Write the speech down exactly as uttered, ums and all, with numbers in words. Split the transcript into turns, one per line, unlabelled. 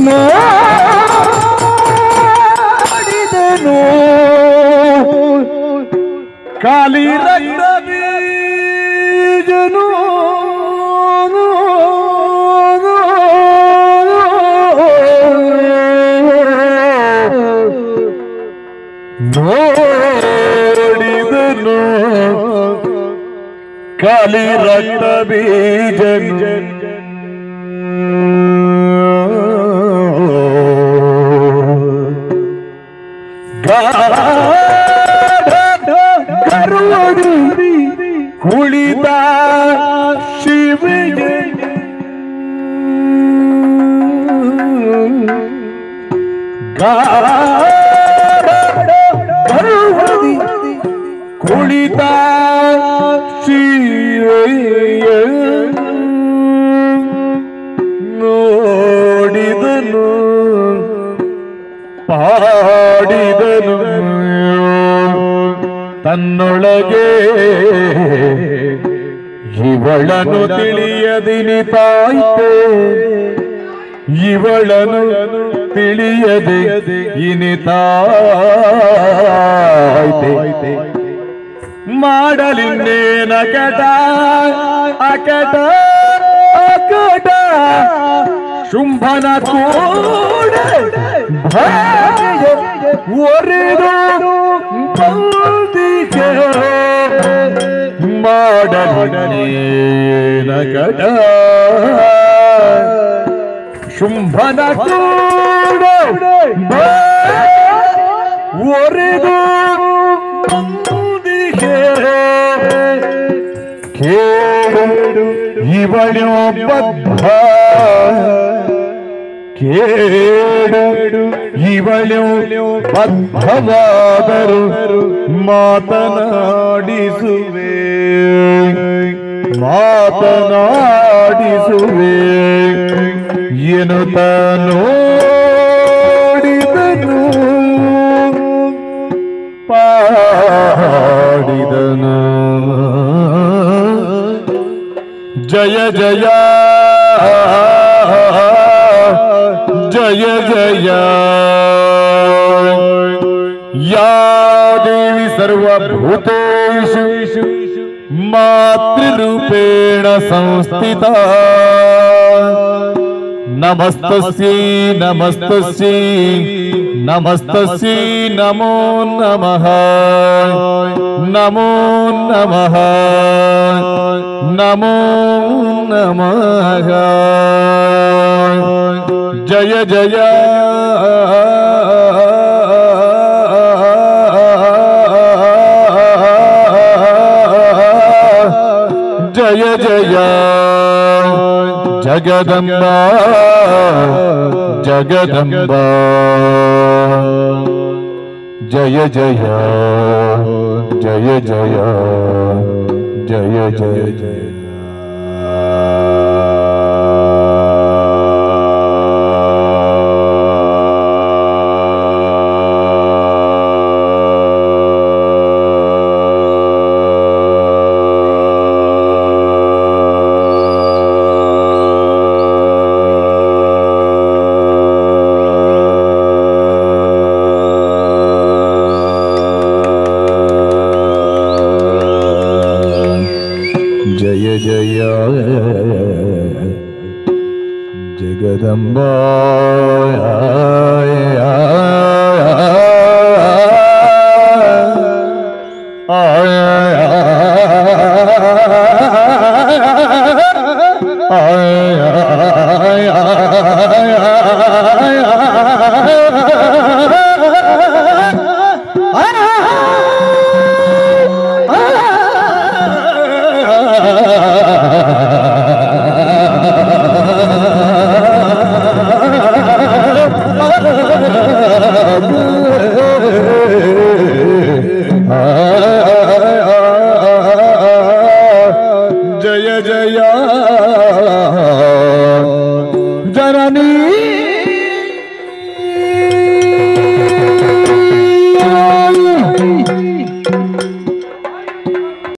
ನೋಡಿದನು ಕಾಲಿ ರಕ್ತ ಬೀಜನು ನೋಡಿದನು ಕಾಲಿ ರಕ್ತ ಬೀಜನು ಗರುಡಿ ಕುಳಿತ ಶಿವಗೆ ಗರುಡಿ ಕುಳಿತ ಶಿವಯ್ಯ ನೋಡಿದನು ಪಾಡಿದನು ತನ್ನೊಳಗೆ ಇವಳನು ತಿಳಿಯದಿನಿತಾಯ್ತೆ ಇವಳನು ತಿಳಿಯದೆ ಇನಿತಾಯ್ತೆ ಮಾಡಲಿನ್ನೇನ ಕಟ ಅಕಟ ಅಕಟ ಶುಂಭನ ಕೂಡ ಒರೆದು ಬಂದಿಗೆ ಮಾಡಲಿನ್ನೇನ ಕಟ ಶುಂಭನ ಕೂಡ ಒರೆದು ಬಂದಿಗೆ ಕೇಳು ಇವಳು ಬದ್ಧ ಕೇಳು ಇವಳು ಬದ್ಧವಾದರು ಮಾತನಾಡಿಸುವೆ ಮಾತನಾಡಿಸುವೆ ಎನ್ನುತ್ತ ನೋಡಿದನು ಪಾಡಿದನು ಜಯ ಜಯ ಜಯ ಜಯ ಯಾ ದೇವಿ ಸರ್ವಭೂತೇಷು ಮಾತೃರೂಪೇಣ ಸಂಸ್ಥಿತಾ ನಮಸ್ತಸ್ಯೈ ನಮಸ್ತಸ್ಯೈ ನಮಸ್ತಸ್ಯೈ ನಮೋ ನಮಃ ನಮೋ ನಮಃ ನಮೋ ನಮಃ ಜಯ ಜಯ ಜಯ ಜಯ ಜಗದಂಬಾ ಜಗದಂಬಾ ಜಯ ಜಯ ಜಯ ಜಯ ಜಯ ಜಯ ಜಯ जय जय जगदम्बा